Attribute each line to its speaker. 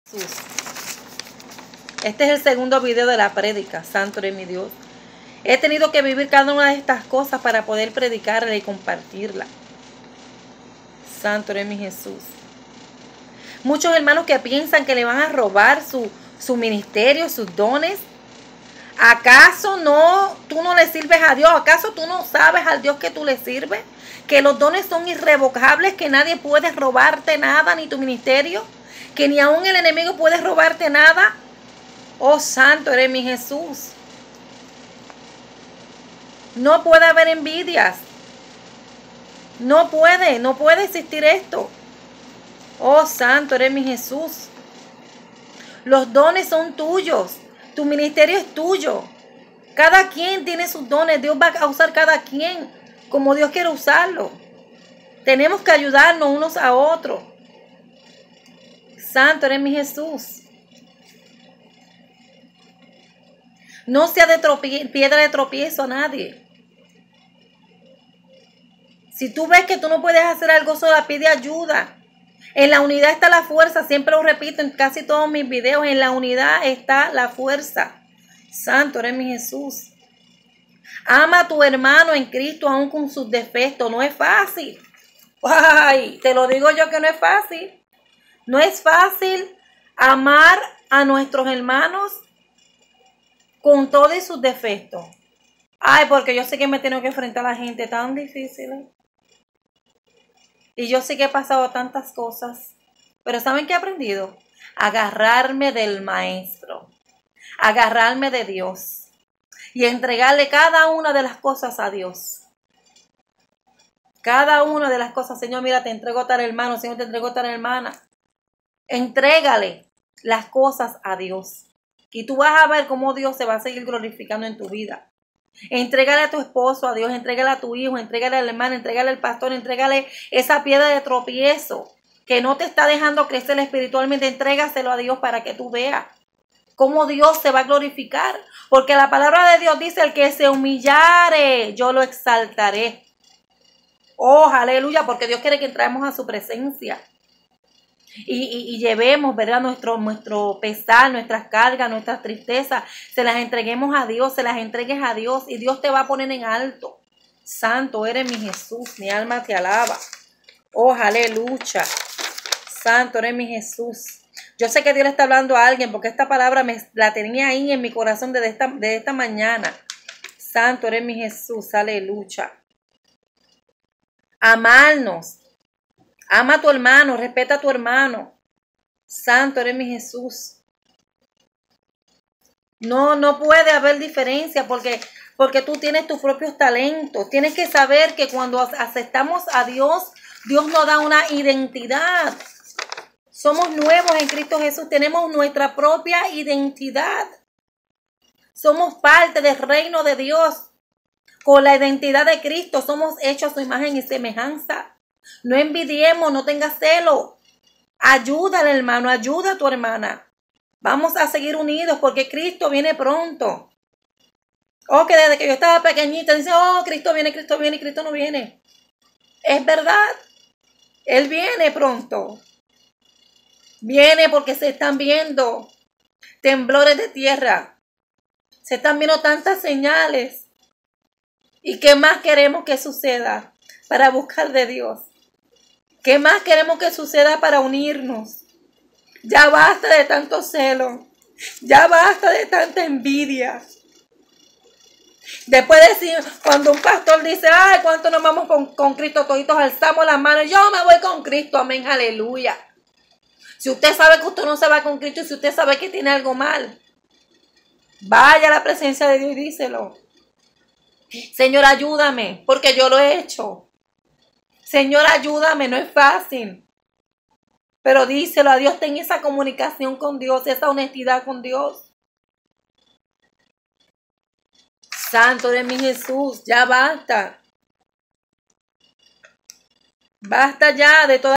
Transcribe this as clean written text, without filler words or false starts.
Speaker 1: Jesús. Este es el segundo video de la prédica. Santo eres mi Dios. He tenido que vivir cada una de estas cosas para poder predicarla y compartirla. Santo eres mi Jesús. Muchos hermanos que piensan que le van a robar su ministerio, sus dones. ¿Acaso tú no le sirves a Dios? ¿Acaso tú no sabes al Dios que tú le sirves? Que los dones son irrevocables, que nadie puede robarte nada, ni tu ministerio. Que ni aún el enemigo puede robarte nada. Oh, santo eres mi Jesús. No puede haber envidias. No puede existir esto. Oh, santo eres mi Jesús. Los dones son tuyos. Tu ministerio es tuyo. Cada quien tiene sus dones. Dios va a usar cada quien como Dios quiere usarlo. Tenemos que ayudarnos unos a otros. Santo eres mi Jesús. No sea de piedra de tropiezo a nadie. Si tú ves que tú no puedes hacer algo sola, pide ayuda. En la unidad está la fuerza. Siempre lo repito en casi todos mis videos. En la unidad está la fuerza. Santo eres mi Jesús. Ama a tu hermano en Cristo aún con sus defectos. No es fácil. Ay, te lo digo yo que no es fácil. No es fácil amar a nuestros hermanos con todos sus defectos. Ay, porque yo sé que me tengo que enfrentar a la gente tan difícil. Y yo sé que he pasado tantas cosas. Pero ¿saben qué he aprendido? Agarrarme del Maestro. Agarrarme de Dios. Y entregarle cada una de las cosas a Dios. Cada una de las cosas. Señor, mira, te entrego tal hermano. Señor, te entrego tal hermana. Entrégale las cosas a Dios. Y tú vas a ver cómo Dios se va a seguir glorificando en tu vida. Entrégale a tu esposo a Dios, entrégale a tu hijo, entrégale al hermano, entrégale al pastor, entrégale esa piedra de tropiezo que no te está dejando crecer espiritualmente. Entrégaselo a Dios para que tú veas cómo Dios se va a glorificar. Porque la palabra de Dios dice: el que se humillare, yo lo exaltaré. Oh, aleluya, porque Dios quiere que entremos a su presencia. Y llevemos, ¿verdad? Nuestro pesar, nuestras cargas, nuestras tristezas, se las entreguemos a Dios, se las entregues a Dios y Dios te va a poner en alto. Santo eres mi Jesús, mi alma te alaba. Oh, aleluya. Santo eres mi Jesús. Yo sé que Dios le está hablando a alguien porque esta palabra la tenía ahí en mi corazón desde esta mañana. Santo eres mi Jesús, aleluya. Amarnos. Ama a tu hermano, respeta a tu hermano. Santo eres mi Jesús. No puede haber diferencia porque tú tienes tus propios talentos. Tienes que saber que cuando aceptamos a Dios, Dios nos da una identidad. Somos nuevos en Cristo Jesús. Tenemos nuestra propia identidad. Somos parte del reino de Dios. Con la identidad de Cristo somos hechos a su imagen y semejanza. No envidiemos, no tengas celo. Ayuda al hermano, ayuda a tu hermana. Vamos a seguir unidos porque Cristo viene pronto. Oh, que desde que yo estaba pequeñita dicen: oh, Cristo viene y Cristo no viene. Es verdad. Él viene pronto. Viene porque se están viendo temblores de tierra. Se están viendo tantas señales. ¿Y qué más queremos que suceda para buscar de Dios? ¿Qué más queremos que suceda para unirnos? Ya basta de tanto celo. Ya basta de tanta envidia. Después decir, cuando un pastor dice: ay, ¿cuánto nos vamos con Cristo? Toditos alzamos las manos. Yo me voy con Cristo, amén, aleluya. Si usted sabe que usted no se va con Cristo y si usted sabe que tiene algo mal, vaya a la presencia de Dios y díselo. Señor, ayúdame, porque yo lo he hecho. Señor, ayúdame, no es fácil. Pero díselo a Dios, ten esa comunicación con Dios, esa honestidad con Dios. Santo de mi Jesús, ya basta. Basta ya de toda